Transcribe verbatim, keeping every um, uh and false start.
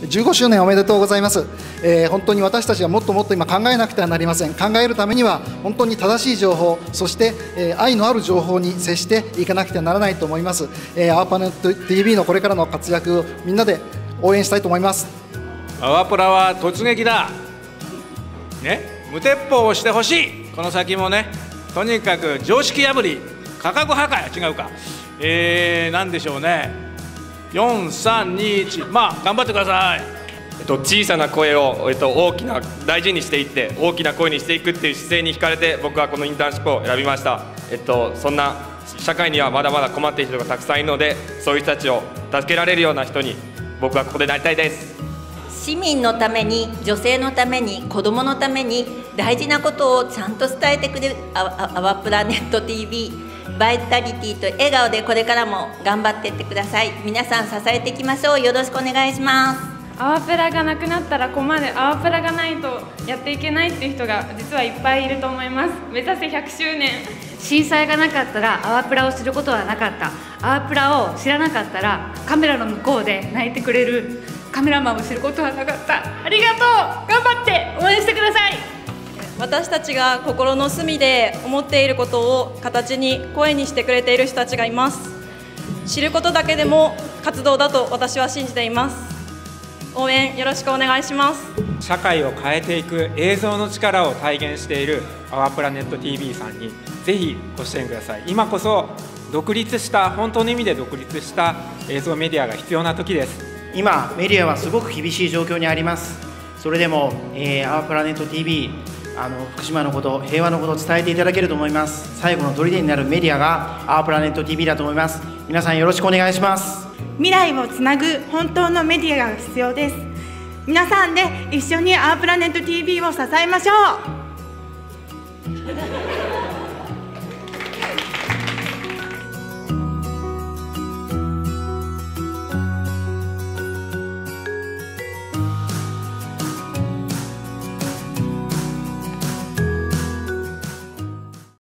じゅうごしゅうねんおめでとうございます。えー、本当に私たちはもっともっと今考えなくてはなりません。考えるためには本当に正しい情報、そして、えー、愛のある情報に接していかなくてはならないと思います。えー、アワプラネット ティービー のこれからの活躍をみんなで応援したいと思います。 アワプラは突撃だ、ね、無鉄砲をしてほしい。この先もね、とにかく常識破り、価格破壊、違うか、えー、なんでしょうね、よんさんにいち、まあ頑張ってください。 えっと、小さな声を、えっと、大きな大事にしていって大きな声にしていくっていう姿勢に惹かれて、僕はこのインターンシップを選びました。えっと、そんな社会にはまだまだ困っている人がたくさんいるので、そういう人たちを助けられるような人に僕はここでなりたいです。 市民のために、女性のために、子どものために大事なことをちゃんと伝えてくれるアワプラネット ティービー、 バイタリティと笑顔でこれからも頑張っていってください。皆さん支えていきましょう。よろしくお願いします。 アワプラがなくなったら困る、アワプラがないとやっていけないっていう人が実はいっぱいいると思います。目指せひゃくしゅうねん。 震災がなかったらアワプラを知ることはなかった。アワプラを知らなかったらカメラの向こうで泣いてくれるカメラマンを知ることはなかった。ありがとう。頑張って応援してください。 私たちが心の隅で思っていることを形に声にしてくれている人たちがいます。知ることだけでも活動だと私は信じています。応援よろしくお願いします。 社会を変えていく映像の力を体現しているアワプラネット ティービー さんにぜひご支援ください。今こそ独立した、本当の意味で独立した映像メディアが必要な時です。 今メディアはすごく厳しい状況にあります。それでも、えー、アワプラネット ティービー、 あの福島のこと、平和のことを伝えていただけると思います。最後の砦になるメディアがアワプラネット ティービー だと思います。皆さんよろしくお願いします。 未来をつなぐ本当のメディアが必要です。皆さんで一緒にアワプラネット ティービー を支えましょう。